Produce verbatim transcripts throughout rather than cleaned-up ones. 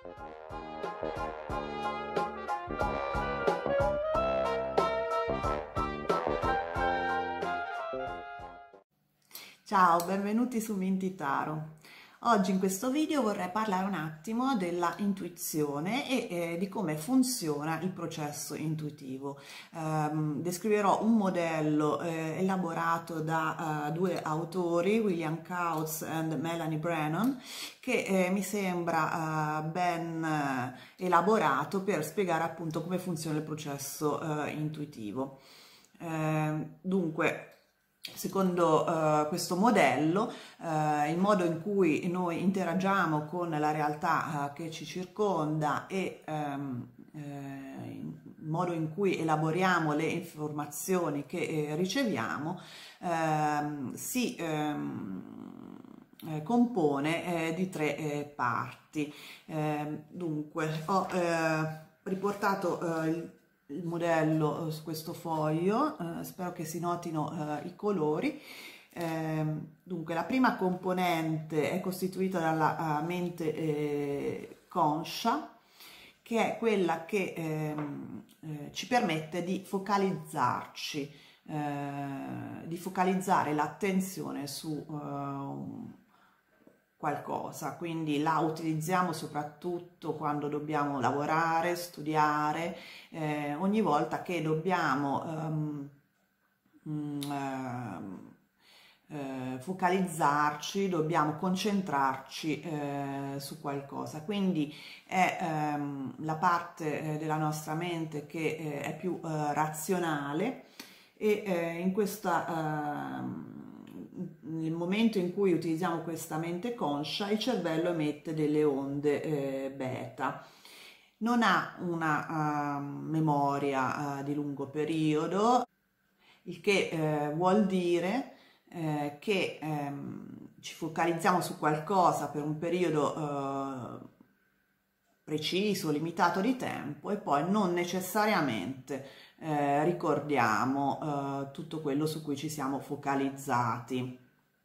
Ciao, benvenuti su Mintitaro. Oggi in questo video vorrei parlare un attimo della intuizione e eh, di come funziona il processo intuitivo. Um, descriverò un modello eh, elaborato da uh, due autori, William Kautz e Melanie Brennan, che eh, mi sembra uh, ben uh, elaborato per spiegare appunto come funziona il processo uh, intuitivo. Uh, dunque, Secondo uh, questo modello, uh, il modo in cui noi interagiamo con la realtà uh, che ci circonda e um, eh, il modo in cui elaboriamo le informazioni che eh, riceviamo uh, si um, eh, compone eh, di tre eh, parti. Eh, dunque, ho eh, riportato eh, il il modello su questo foglio, eh, spero che si notino eh, i colori. Eh, dunque, la prima componente è costituita dalla uh, mente eh, conscia, che è quella che eh, eh, ci permette di focalizzarci, eh, di focalizzare l'attenzione su uh, qualcosa, quindi la utilizziamo soprattutto quando dobbiamo lavorare, studiare, eh, ogni volta che dobbiamo um, um, eh, focalizzarci, dobbiamo concentrarci eh, su qualcosa, quindi è ehm, la parte eh, della nostra mente che eh, è più eh, razionale e eh, in questa eh, nel momento in cui utilizziamo questa mente conscia, il cervello emette delle onde eh, beta. Non ha una uh, memoria uh, di lungo periodo, il che eh, vuol dire eh, che ehm, ci focalizziamo su qualcosa per un periodo eh, preciso, limitato di tempo e poi non necessariamente eh, ricordiamo eh, tutto quello su cui ci siamo focalizzati.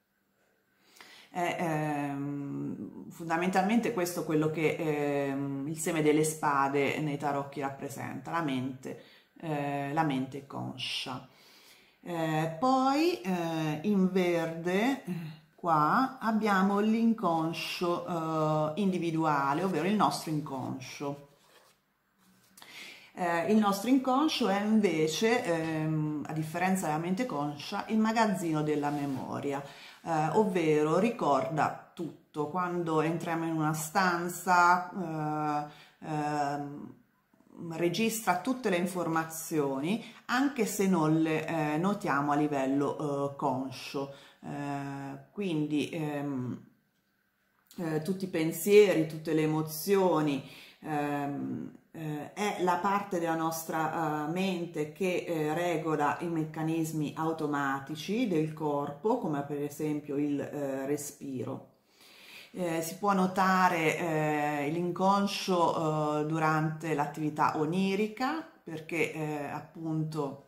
È, ehm, fondamentalmente questo è quello che ehm, il seme delle spade nei tarocchi rappresenta, la mente, eh, la mente conscia. Eh, poi eh, in verde qua abbiamo l'inconscio eh, individuale, ovvero il nostro inconscio. Eh, il nostro inconscio è invece, ehm, a differenza della mente conscia, il magazzino della memoria, eh, ovvero ricorda tutto. Quando entriamo in una stanza, eh, ehm, registra tutte le informazioni, anche se non le eh, notiamo a livello eh, conscio. Eh, quindi ehm, eh, tutti i pensieri, tutte le emozioni, ehm, eh, è la parte della nostra uh, mente che eh, regola i meccanismi automatici del corpo, come per esempio il eh, respiro. Eh, si può notare eh, l'inconscio eh, durante l'attività onirica, perché eh, appunto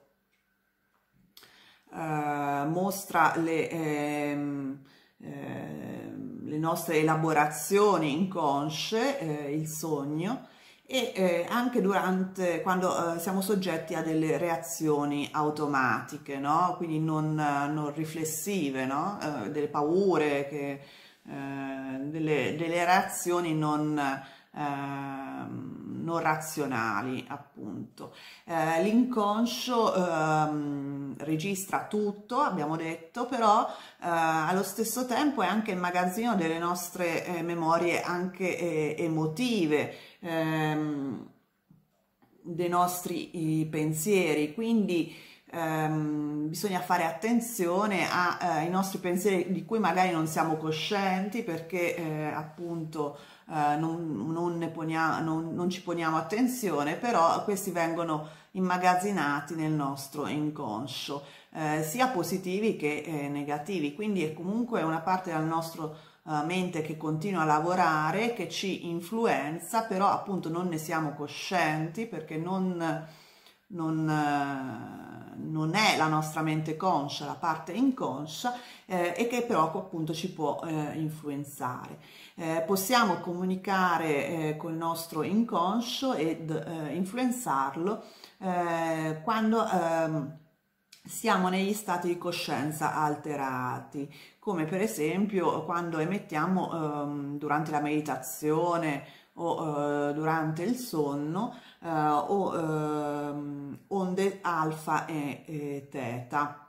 eh, mostra le, ehm, eh, le nostre elaborazioni inconsce, eh, il sogno, e eh, anche durante quando eh, siamo soggetti a delle reazioni automatiche, no? Quindi non, non riflessive, no? Eh, delle paure, che, eh, delle, delle reazioni non, eh, non razionali, appunto. Eh, l'inconscio eh, registra tutto, abbiamo detto, però eh, allo stesso tempo è anche il magazzino delle nostre eh, memorie anche eh, emotive, ehm, dei nostri pensieri, quindi ehm, bisogna fare attenzione ai eh, nostri pensieri di cui magari non siamo coscienti, perché eh, appunto eh, non, non, ne poniamo, non, non ci poniamo attenzione, però questi vengono immagazzinati nel nostro inconscio, eh, sia positivi che eh, negativi, quindi è comunque una parte del nostro mente che continua a lavorare, che ci influenza, però appunto non ne siamo coscienti perché non non, eh, non è la nostra mente conscia, la parte inconscia, eh, e che però appunto ci può eh, influenzare. Eh, possiamo comunicare eh, con il nostro inconscio ed eh, influenzarlo eh, quando ehm, siamo negli stati di coscienza alterati, come per esempio quando emettiamo ehm, durante la meditazione o eh, durante il sonno eh, o ehm, onde alfa e, e teta.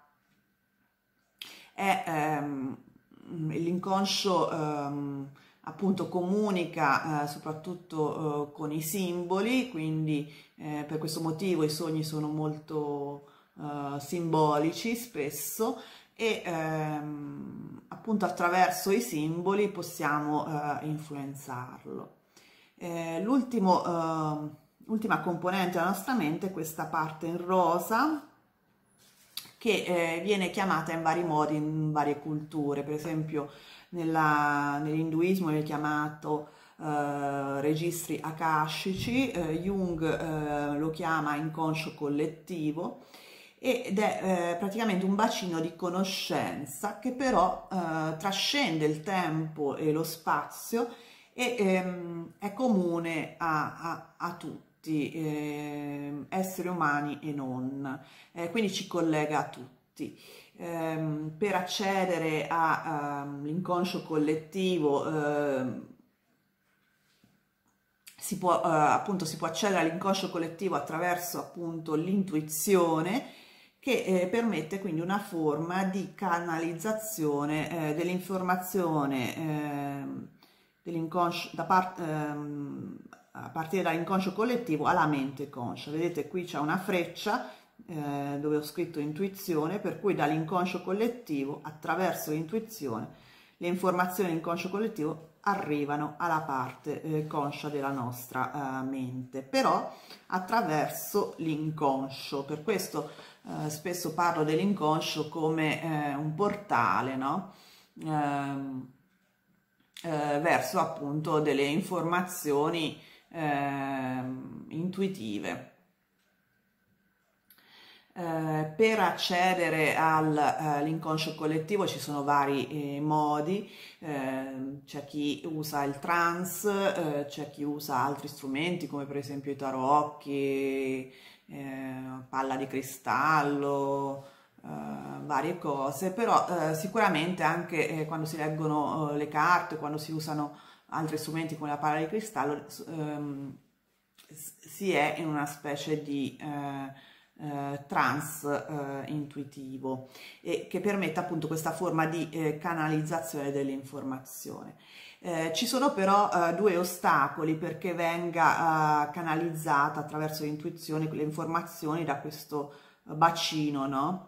È ehm, l'inconscio ehm, appunto comunica eh, soprattutto eh, con i simboli, quindi eh, per questo motivo i sogni sono molto eh, simbolici spesso, e ehm, appunto attraverso i simboli possiamo eh, influenzarlo. Eh, l'ultimo, eh, l'ultima componente della nostra mente è questa parte in rosa, che eh, viene chiamata in vari modi in varie culture. Per esempio nell'induismo viene chiamato eh, registri akashici, eh, Jung eh, lo chiama inconscio collettivo, ed è eh, praticamente un bacino di conoscenza che però eh, trascende il tempo e lo spazio e ehm, è comune a, a, a tutti, eh, esseri umani e non, eh, quindi ci collega a tutti. Eh, per accedere all'inconscio collettivo eh, si può, eh, appunto, si può accedere all'inconscio collettivo attraverso appunto l'intuizione, che eh, permette quindi una forma di canalizzazione eh, dell'informazione eh, dell'inconscio da parte ehm, a partire dall'inconscio collettivo alla mente conscia. Vedete, qui c'è una freccia eh, dove ho scritto intuizione, per cui dall'inconscio collettivo, attraverso l'intuizione, le informazioni dell'inconscio collettivo arrivano alla parte eh, conscia della nostra eh, mente, però attraverso l'inconscio. Per questo eh, spesso parlo dell'inconscio come eh, un portale, no? Eh, eh, verso appunto delle informazioni eh, intuitive. Eh, per accedere all'inconscio eh, collettivo ci sono vari eh, modi, eh, c'è chi usa il trance, eh, c'è chi usa altri strumenti come per esempio i tarocchi, eh, palla di cristallo, eh, varie cose, però eh, sicuramente anche eh, quando si leggono eh, le carte, quando si usano altri strumenti come la palla di cristallo, ehm, si è in una specie di eh, Eh, trance eh, intuitivo, e che permette appunto questa forma di eh, canalizzazione dell'informazione. Eh, ci sono però eh, due ostacoli perché venga eh, canalizzata attraverso l'intuizione le informazioni da questo bacino, no?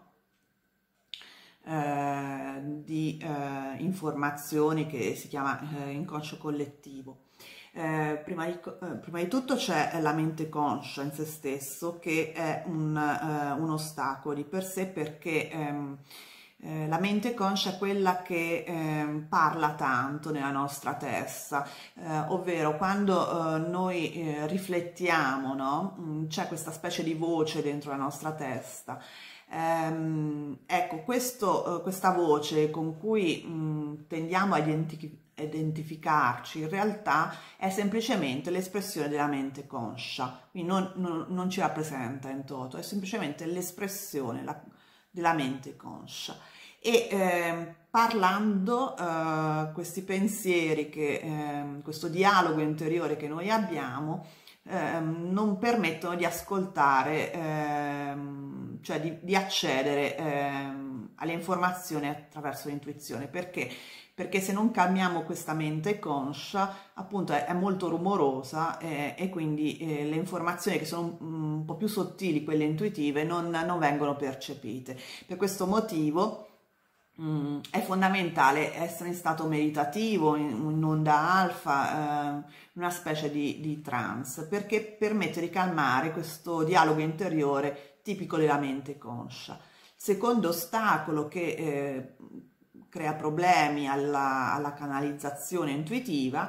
eh, di eh, informazioni che si chiama eh, inconscio collettivo. Eh, prima, di, eh, prima di tutto c'è la mente conscia in se stesso, che è un, eh, un ostacolo di per sé, perché ehm, eh, la mente conscia è quella che ehm, parla tanto nella nostra testa, eh, ovvero quando eh, noi eh, riflettiamo, no? C'è questa specie di voce dentro la nostra testa. Ehm, ecco, questo, eh, questa voce con cui mh, tendiamo a identificare identificarci in realtà è semplicemente l'espressione della mente conscia, quindi non, non, non ci rappresenta in toto, è semplicemente l'espressione della mente conscia. E eh, parlando eh, questi pensieri, che, eh, questo dialogo interiore che noi abbiamo, eh, non permettono di ascoltare, eh, cioè di, di accedere eh, alle informazioni attraverso l'intuizione. Perché? Perché se non calmiamo questa mente conscia, appunto è, è molto rumorosa eh, e quindi eh, le informazioni che sono un, un po' più sottili, quelle intuitive, non, non vengono percepite. Per questo motivo mh, è fondamentale essere in stato meditativo, in, in onda alfa, eh, una specie di, di trance, perché permette di calmare questo dialogo interiore tipico della mente conscia. Secondo ostacolo che eh, crea problemi alla, alla canalizzazione intuitiva è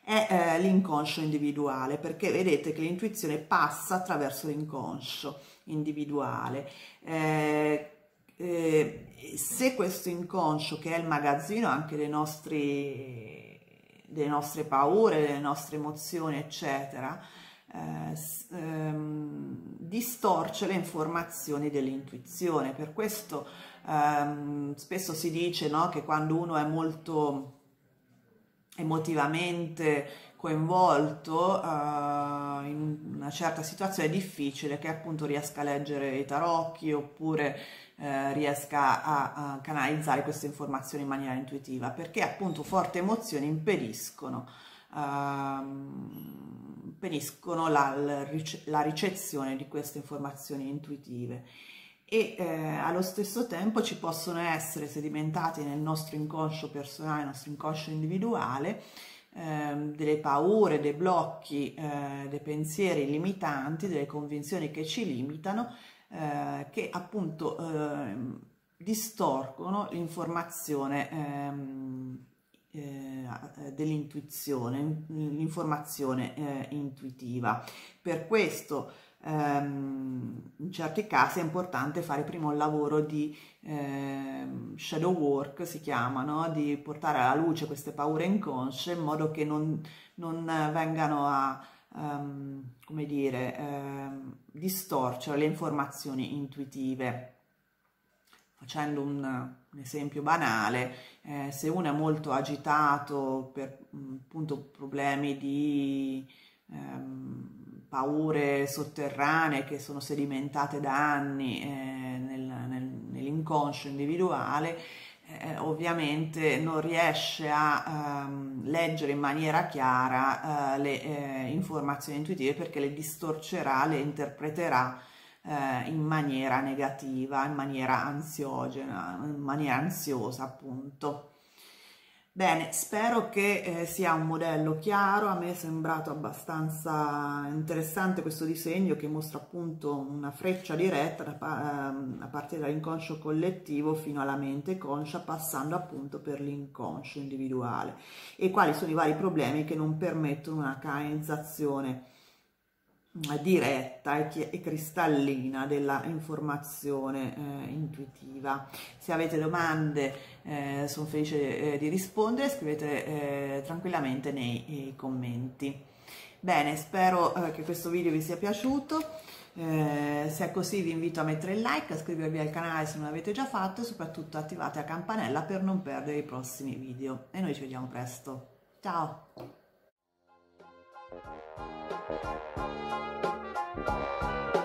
è eh, l'inconscio individuale, perché vedete che l'intuizione passa attraverso l'inconscio individuale. Eh, eh, se questo inconscio, che è il magazzino anche dei nostri, delle nostre paure, delle nostre emozioni, eccetera, eh, ehm, distorce le informazioni dell'intuizione. Per questo ehm, spesso si dice, no, che quando uno è molto emotivamente coinvolto uh, in una certa situazione è difficile che appunto riesca a leggere i tarocchi oppure uh, riesca a, a canalizzare queste informazioni in maniera intuitiva, perché appunto forti emozioni impediscono uh, impediscono la, la ricezione di queste informazioni intuitive. E eh, allo stesso tempo ci possono essere sedimentati nel nostro inconscio personale, nel nostro inconscio individuale, eh, delle paure, dei blocchi, eh, dei pensieri limitanti, delle convinzioni che ci limitano, eh, che appunto eh, distorcono l'informazione ehm, eh, dell'intuizione, l'informazione eh, intuitiva. Per questo in certi casi è importante fare prima un lavoro di eh, shadow work, si chiama, no? Di portare alla luce queste paure inconsce in modo che non, non vengano a um, come dire, eh, distorcere le informazioni intuitive. Facendo un, un esempio banale, eh, se uno è molto agitato per appunto problemi di ehm, paure sotterranee che sono sedimentate da anni eh, nel, nel, nell'inconscio individuale, eh, ovviamente non riesce a ehm, leggere in maniera chiara eh, le eh, informazioni intuitive, perché le distorcerà, le interpreterà eh, in maniera negativa, in maniera ansiogena, in maniera ansiosa appunto. Bene, spero che eh, sia un modello chiaro. A me è sembrato abbastanza interessante questo disegno, che mostra appunto una freccia diretta da, ehm, a partire dall'inconscio collettivo fino alla mente conscia, passando appunto per l'inconscio individuale, e quali sono i vari problemi che non permettono una canalizzazione diretta e cristallina della informazione eh, intuitiva. Se avete domande eh, sono felice eh, di rispondere, scrivete eh, tranquillamente nei, nei commenti. Bene, spero eh, che questo video vi sia piaciuto. Eh, se è così vi invito a mettere il like, a iscrivervi al canale se non l'avete già fatto e soprattutto attivate la campanella per non perdere i prossimi video, e noi ci vediamo presto. Ciao! Thank you.